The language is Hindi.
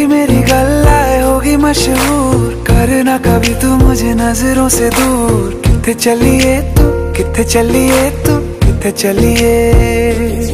तेरी मेरी गल्लाए होगी मशहूर, करना कभी तू मुझे नजरों से दूर। किथे चलिए तू, किथे चलिए तू, किथे चलिए।